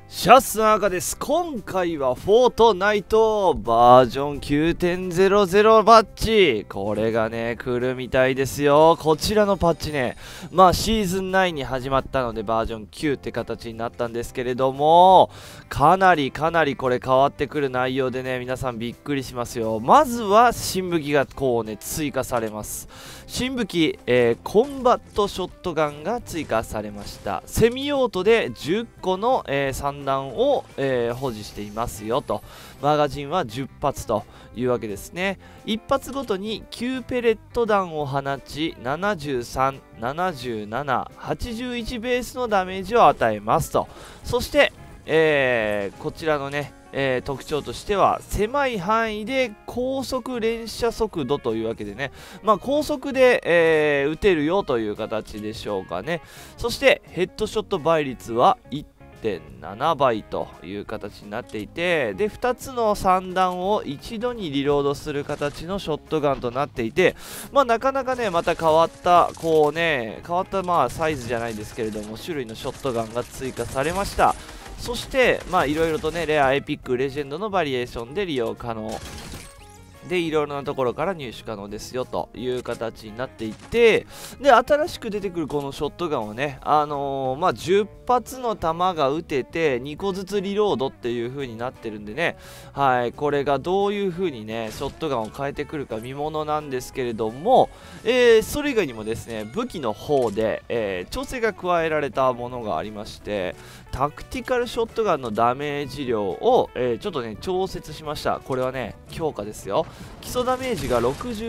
シャスの赤です。今回はフォートナイトバージョン 9.00 バッジ。これがね、来るみたいですよ。こちらのパッチね、シーズン9に始まったのでバージョン9って形になったんですけれども、かなりこれ変わってくる内容でね、皆さんびっくりしますよ。まずは新武器がこうね、追加されます。新武器、コンバットショットガンが追加されました。セミオートで10個の、散弾を、保持していますよと。マガジンは10発というわけですね。1発ごとに9ペレット弾を放ち、73、77、81ベースのダメージを与えますと。そして、こちらのね、特徴としては狭い範囲で高速連射速度というわけでね、高速で、撃てるよという形でしょうかね。そしてヘッドショット倍率は1.7 倍という形になっていて、で2つの散弾を一度にリロードする形のショットガンとなっていて、なかなかねまた変わったサイズじゃないですけれども、種類のショットガンが追加されました。そしていろいろとね、レア、エピック、レジェンドのバリエーションで利用可能で、いろいろなところから入手可能ですよという形になっていて、で新しく出てくるこのショットガンはね、10発の弾が撃てて2個ずつリロードっていう風になってるんでね、はい、これがどういう風にねショットガンを変えてくるか見ものなんですけれども、それ以外にもですね、武器の方で、調整が加えられたものがありまして、タクティカルショットガンのダメージ量を、ちょっとね調節しました。これはね強化ですよ。基礎ダメージが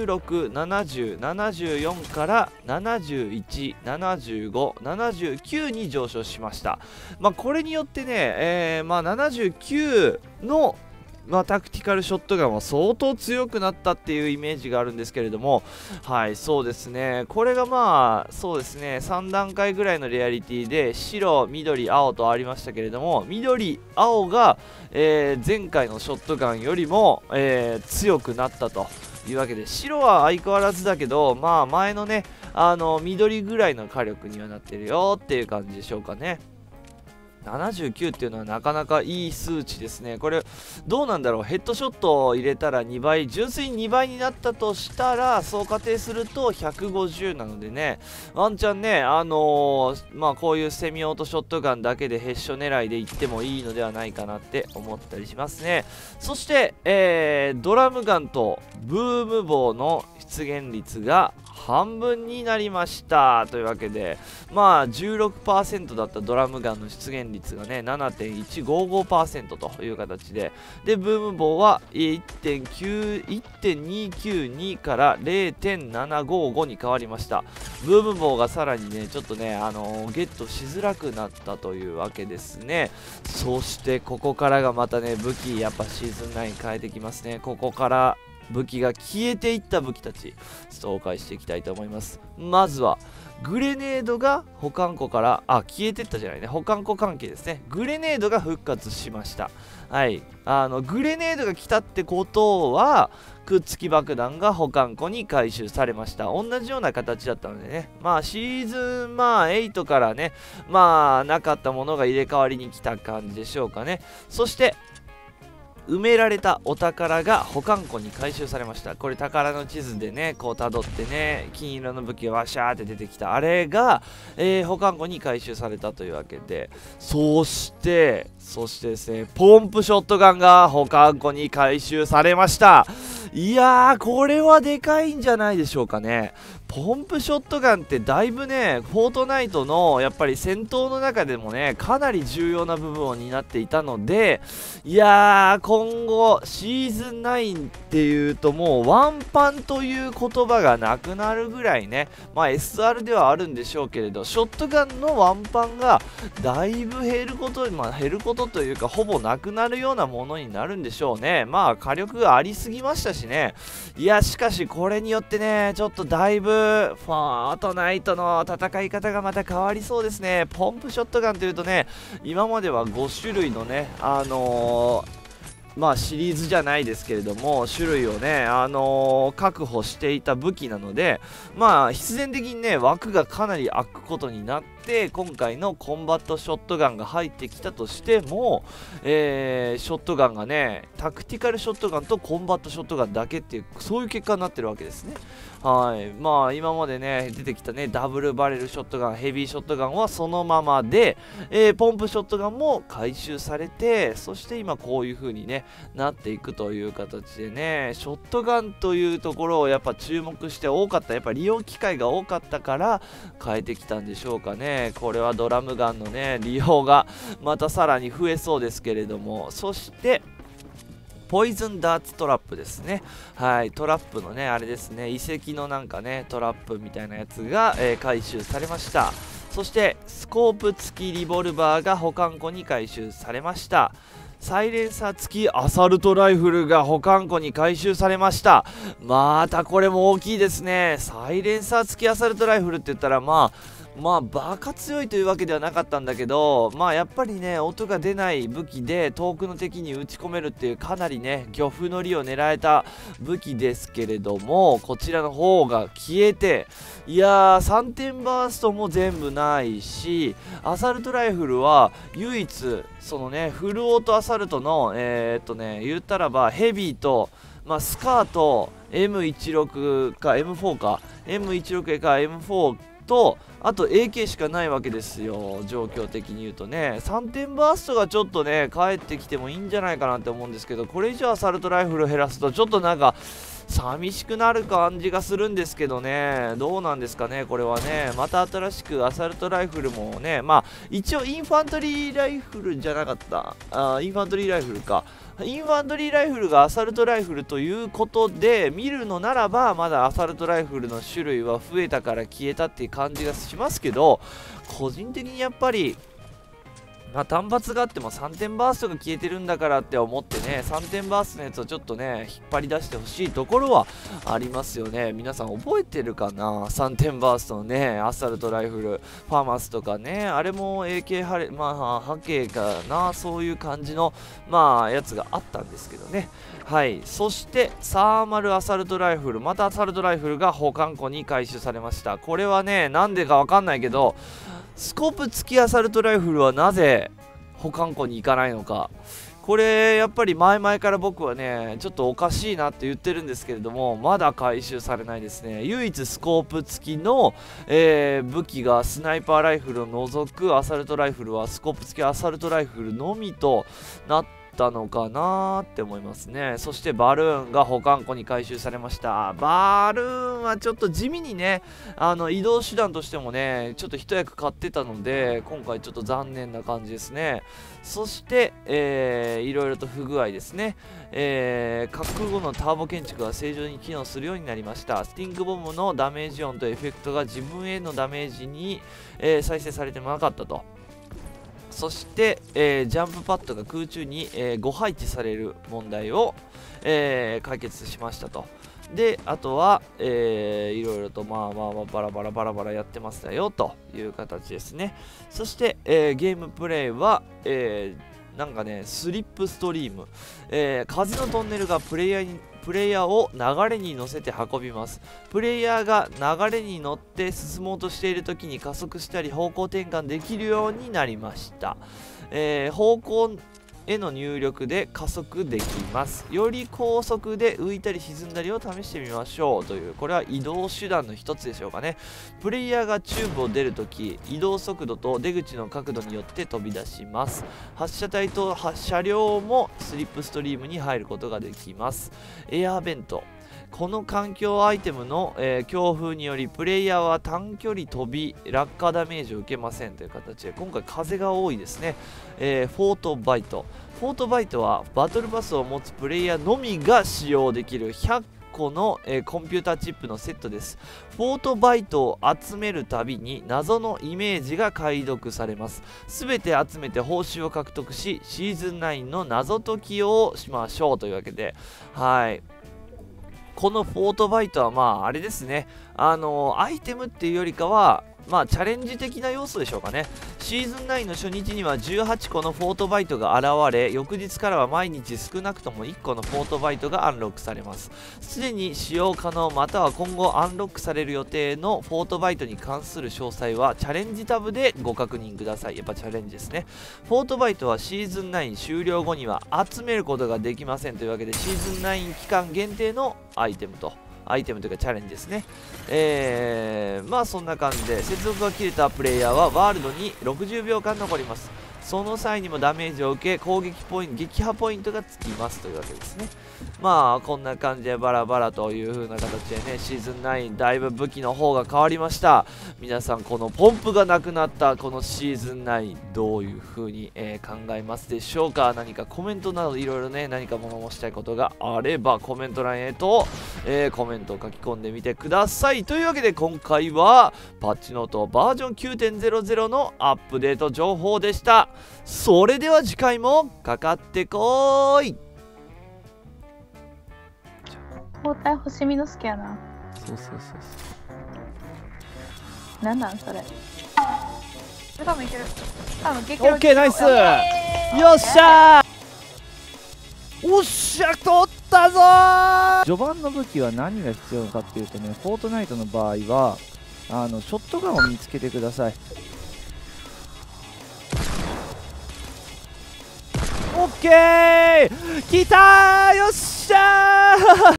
66、70、74から71、75、79に上昇しました。これによってね、79のタクティカルショットガンは相当強くなったっていうイメージがあるんですけれども、はい、そうですね、これがそうですね、3段階ぐらいのレアリティで白、緑、青とありましたけれども、緑、青が、前回のショットガンよりも、強くなったというわけで、白は相変わらずだけど、前のね、緑ぐらいの火力にはなってるよっていう感じでしょうかね。79っていうのはなかなかいい数値ですね。これどうなんだろう、ヘッドショットを入れたら2倍、純粋に2倍になったとしたら、そう仮定すると150なのでね、ワンチャンね、こういうセミオートショットガンだけでヘッショ狙いでいってもいいのではないかなって思ったりしますね。そして、ドラムガンとブーム棒の出現率が半分になりましたというわけで、16% だったドラムガンの出現率がね 7.155% という形で、ブーム棒は 1.292 から 0.755 に変わりました。ブーム棒がさらにねちょっとねゲットしづらくなったというわけですね。そしてここからがまたね、武器やっぱシーズン9変えてきますね。ここから武器が消えていった武器たち紹介していきたいと思います。まずはグレネードが保管庫から消えてったじゃないね、保管庫関係ですね。グレネードが復活しました。はい、グレネードが来たってことはくっつき爆弾が保管庫に回収されました。同じような形だったのでね、シーズン8からねなかったものが入れ替わりに来た感じでしょうかね。そして埋められたお宝が保管庫に回収されました。これ宝の地図でねこう辿ってね、金色の武器がワシャーって出てきたあれが、保管庫に回収されたというわけで、そしてですね、ポンプショットガンが保管庫に回収されました。いやー、これはでかいんじゃないでしょうかね。ポンプショットガンってだいぶね、フォートナイトのやっぱり戦闘の中でもねかなり重要な部分を担っていたので、いやー、今後シーズン9っていうともうワンパンという言葉がなくなるぐらいね、SR ではあるんでしょうけれど、ショットガンのワンパンがだいぶ減ることというかほぼなくなるようなものになるんでしょうね。火力がありすぎましたしね。いや、しかしこれによってねちょっとだいぶフォートナイトの戦い方がまた変わりそうですね。ポンプショットガンというとね、今までは5種類のねシリーズじゃないですけれども種類をね、確保していた武器なので、必然的にね枠がかなり空くことになっって今回のコンバットショットガンが入ってきたとしても、ショットガンがねタクティカルショットガンとコンバットショットガンだけっていうそういう結果になってるわけですね。はい、まあ今までね出てきたねダブルバレルショットガン、ヘビーショットガンはそのままで、ポンプショットガンも回収されて、そして今こういう風にねなっていくという形でね、ショットガンというところをやっぱ注目して多かった、やっぱ利用機会が多かったから変えてきたんでしょうかね。これはドラムガンのね利用がまたさらに増えそうですけれども、そしてポイズンダーツトラップですね。はい、トラップのね、あれですね、遺跡のなんかね、トラップみたいなやつが、回収されました。そして、スコープ付きリボルバーが保管庫に回収されました。サイレンサー付きアサルトライフルが保管庫に回収されました。またこれも大きいですね。サイレンサー付きアサルトライフルって言ったらまあバカ強いというわけではなかったんだけど、まあやっぱりね音が出ない武器で遠くの敵に撃ち込めるっていうかなりね漁夫の利を狙えた武器ですけれども、こちらの方が消えて、いやー3点バーストも全部ないし、アサルトライフルは唯一そのねフルオートアサルトの言ったらばヘビーとスカート M16 か M4 か M16 か M4 とあと AK しかないわけですよ、状況的に言うとね。3点バーストがちょっとね帰ってきてもいいんじゃないかなって思うんですけど、これ以上アサルトライフルを減らすとちょっとなんか寂しくなる感じがするんですけどね、どうなんですかねこれはね。また新しくアサルトライフルもね、一応インファントリーライフルじゃなかった、インファントリーライフルか、インファントリーライフルがアサルトライフルということで見るのならば、まだアサルトライフルの種類は増えたから消えたっていう感じがしますけど、個人的にやっぱり単発があっても3点バーストが消えてるんだからって思ってね、3点バーストのやつをちょっとね引っ張り出してほしいところはありますよね。皆さん覚えてるかな、3点バーストのねアサルトライフル、ファーマスとかね、あれも AK 波形かな、そういう感じのやつがあったんですけどね。はい、そしてサーマルアサルトライフル、またアサルトライフルが保管庫に回収されました。これはねなんでかわかんないけど、スコープ付きアサルトライフルはなぜ保管庫に行かないのか、これやっぱり前々から僕はねちょっとおかしいなって言ってるんですけれども、まだ回収されないですね。唯一スコープ付きの、武器がスナイパーライフルを除くアサルトライフルはスコープ付きアサルトライフルのみとなったのかなって思いますね。そしてバルーンが保管庫に回収されました。バルーンはちょっと地味にね移動手段としてもねちょっと一役買ってたので、今回ちょっと残念な感じですね。そして、いろいろと不具合ですね。核後のターボ建築が正常に機能するようになりました。スティングボムのダメージ音とエフェクトが自分へのダメージに、再生されてもなかったと。そして、ジャンプパッドが空中に、誤配置される問題を、解決しましたと。で、あとは、いろいろとバラバラやってますよという形ですね。そして、ゲームプレイは、なんかね、スリップストリーム、風のトンネルがプレイヤーを流れに乗せて運びます。プレイヤーが流れに乗って進もうとしている時に加速したり方向転換できるようになりました。方向への入力で加速できます。より高速で浮いたり沈んだりを試してみましょうという、これは移動手段の一つでしょうかね。プレイヤーがチューブを出るとき、移動速度と出口の角度によって飛び出します。発射体と車両もスリップストリームに入ることができます。エアーベント、この環境アイテムの、強風によりプレイヤーは短距離飛び落下ダメージを受けませんという形で、今回風が多いですね。フォートバイトはバトルパスを持つプレイヤーのみが使用できる100個の、コンピューターチップのセットです。フォートバイトを集めるたびに謎のイメージが解読されます。すべて集めて報酬を獲得し、シーズン9の謎解きをしましょうというわけで、はい、このフォートバイトはあれですね、アイテムっていうよりかはまあチャレンジ的な要素でしょうかね。シーズン9の初日には18個のフォートバイトが現れ、翌日からは毎日少なくとも1個のフォートバイトがアンロックされます。すでに使用可能または今後アンロックされる予定のフォートバイトに関する詳細はチャレンジタブでご確認ください。やっぱチャレンジですね。フォートバイトはシーズン9終了後には集めることができませんというわけで、シーズン9期間限定のアイテムというかチャレンジですね。まあそんな感じで、接続が切れたプレイヤーはワールドに60秒間残ります。その際にもダメージを受け、攻撃ポイント、撃破ポイントがつきますというわけですね。まあこんな感じでバラバラという風な形でね、シーズン9だいぶ武器の方が変わりました。皆さんこのポンプがなくなったこのシーズン9どういう風に、考えますでしょうか。何かコメントなどいろいろね、何か物申したいことがあればコメント欄へと、コメントを書き込んでみてください。というわけで今回はパッチノートバージョン 9.00 のアップデート情報でした。それでは次回もかかってこーい。 包帯星見の好きやな。 そう。 なんなんそれ。多分いける。多分激オッケーナイス。よっしゃー。おっしゃ取ったぞー。 序盤の武器は何が必要かっていうとね、フォートナイトの場合はショットガンを見つけてください。 オッケー、きたー、よっしゃー